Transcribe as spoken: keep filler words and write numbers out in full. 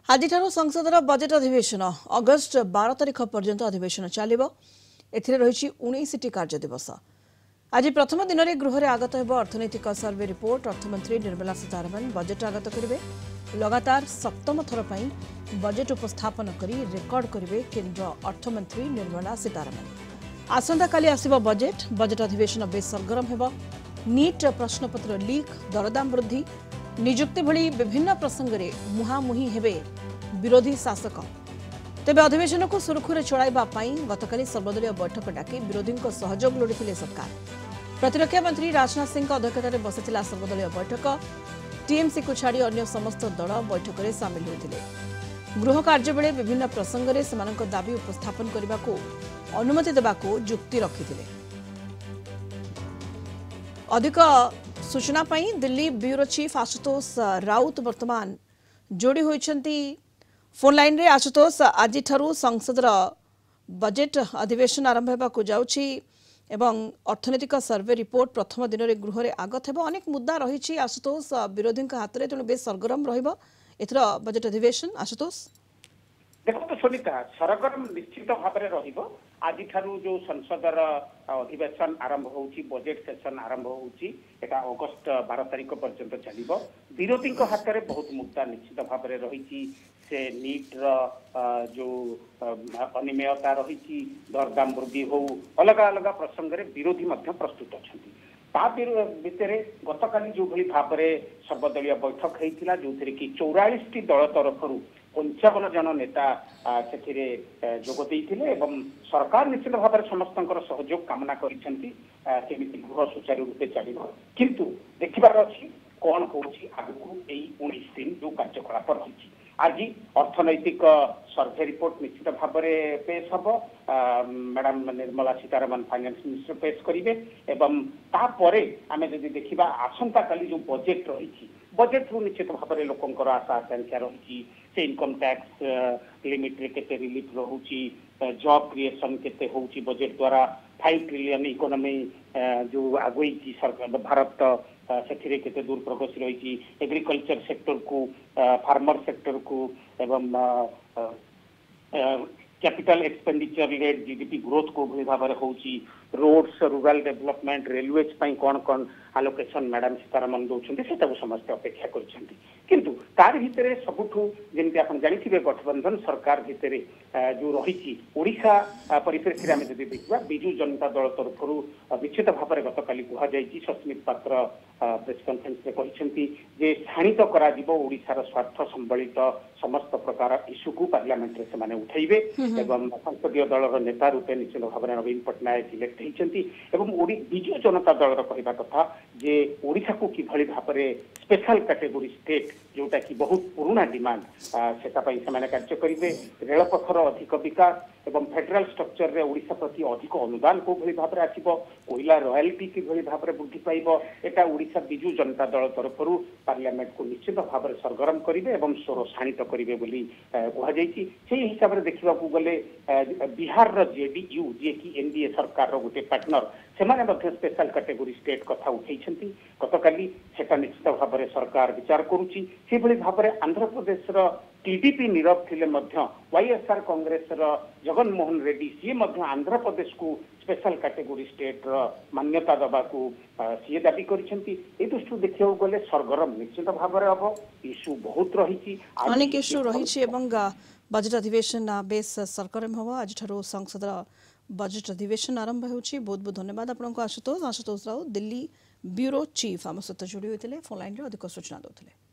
आज संसद बजेट अधिवेशन अगस्ट बारह तारिख पर्यंत अधिवेशन चलो एथि उन्नीस टी कार्य दिवस। आज प्रथम दिन में गृह में आगत हो अर्थनैतिक सर्वे रिपोर्ट। अर्थमंत्री निर्मला सीतारमण बजेट आगत करेंगे। लगातार सप्तम थर पर बजेट उपस्थापन कर रेकर्ड करेंगे केंद्र अर्थमंत्री निर्मला सीतारमण। आसंता काली आसिबो बजेट बजेट अधिवेशन बेस सरगरम होब। नीट प्रश्नपत्र लीक, दरदाम वृद्धि, निजुक्ति भली विभिन्न प्रसंग में मुहांमुही हेबे विरोधी शासक। तेबे अधिवेशन को सुरखुरे चलाइबा पई गतकाली सर्वदलीय बैठक डाकी विरोधी सहयोग लोड़ीथिले सरकार। प्रतिरक्षा मंत्री राजनाथ सिंह अध्यक्षतार बसिथिला सर्वदलीय बैठक। टीएमसी को छाड़ी अन्य समस्त दल बैठक में सामिल होते। गृह कार्य बेले विभिन्न प्रसंग में सेमानक दाबी उपस्थापन करने को अनुमति देबाको जुक्ति रखिथिले। अधिक सूचना पाई दिल्ली ब्यूरो चीफ आशुतोष राउत वर्तमान जोड़ी होइछंती फोन लाइन रे। आशुतोष, आज संसद बजेट अधिवेशन आरंभ होगा जाउछि एवं अर्थनैतिक सर्वे रिपोर्ट प्रथम दिन में गृह में आगत हो। अनेक मुद्दा रही। आशुतोष, विरोधी हाथ में तेणु बेस सरगरम रथर बजेट अधिवेशन। आशुतोष देखो सुनीता, सरगरम निश्चित भाव में आज जो संसदर अधिवेशन आरंभ होउची, बजेट सेशन आरंभ होउची, एटा अगस्त बारह तारिख पर्यंत चलिबो। विरोधी हाथ में बहुत मुद्दा निश्चित भाव में रही। से नीट जो अनियमितता रही, दरदाम वृद्धि हो, अलग अलग प्रसंग में विरोधी प्रस्तुत अच्छा। भितर गतकाली जो भाई भाव में सर्वदलीय बैठक होता जो कि चौरालीस टी दल तरफ पंचावन जन नेता से जोगदे सरकार निश्चित भाव में समस्त सहयोग कामना करमी गृह सुचारू रूपे चलो। किंतु देखिबार अच्छी कौन होगी आगू उन्नीस दिन जो कार्यकलाप रही। आज अर्थनैतिक सर्वे रिपोर्ट निश्चित भाव में पेश हम। Madam Nirmala Sitharaman finance minister पेश करेंगे। तापर आम जब देखा आसंता काली जो बजेट रही, बजेट रु निश्चित भाव में लोकंर आशा आकांक्षा रही। से इनकम टैक्स लिमिट रे केते रिलीफ रहुची, जॉब क्रिएशन केते होउची बजेट द्वारा, फाइव ट्रिलियन इकोनॉमी जो आगुई की सरकार भारत से केते दूर प्रगति रही। एग्रीकल्चर सेक्टर को, फार्मर सेक्टर को एवं capital expenditure led GDP growth को भली भाव में होउची। रोड्स, रूरल डेवलपमेंट, रेलवेज पाई कौन कौन आलोकेशन मैडम सीतारमण दौरान से समस्त अपेक्षा कर। किंतु तार भितर सबुठू जमी आप जानी गठबंधन सरकार भितर जो रही ओडिशा परिप्रेक्षी में जब देखा विजु जनता दल तरफ निश्चित भाव में गतकाली कहुई सस्मित पात्र प्रेस कॉन्फ्रेंस में कहते जे शाणित ओडिशार स्वार्थ संबलित समस्त प्रकार इश्यू को पार्लियामेंट से उठेबे एवं संसदीय दल नेता रूपे निश्चित भाव में नवीन पट्टनायक इलेक्ट होती। विजु जनता दल कहवा कथा जे ओडिशा को किभली भाव में स्पेशल कैटेगोरी स्टेट जोटा कि बहुत पुराना डिमांड से कार्य करेंगे। रेलपथर अधिक विकास एवं फेडरल स्ट्रक्चर रे ओडिशा प्रति अधिक अनुदान को भली भाव में आसिबो, कोयला रॉयल्टी की भली भाव में वृद्धि पाइबो। एटा ओडिशा विजु जनता दल तरफ पार्लियामेंट को निश्चित भाव में सरगरम करेंगे एवं स्वर शाणित करेंगे बोली कहुई। से हिसाब से देखा गले बिहार जेडीयू जी की एनडीए सरकार गोटे पार्टनर से स्पेशल कैटेगोरी स्टेट कथा उठे। गतकाली सेटा निश्चित भाव में सरकार विचार करुच्ची। से भली भाव में आंध्र प्रदेश टीडीपी नीरव थिले वाईएसआर कांग्रेस जगन मोहन रेड्डी सी आंध्र प्रदेश को स्पेशल कैटेगोरी स्टेट मान्यता दबा को सी दाबी करछंती। ए दृष्टि देखियो गले सरगरम निश्चित भाव में हम इश्यू बहुत रही। अनेक इश्यू रही बजेट अधिवेशन बेस सरगरम हम। आज संसद बजेट अधिवेशन आरंभ होउछि। बहुत बहुत धन्यवाद आपको आशुतोष। आशुतोष राउत दिल्ली ब्यूरो चीफ आम सहित जोड़ी होते फोन लाइन अधिक सूचना देते।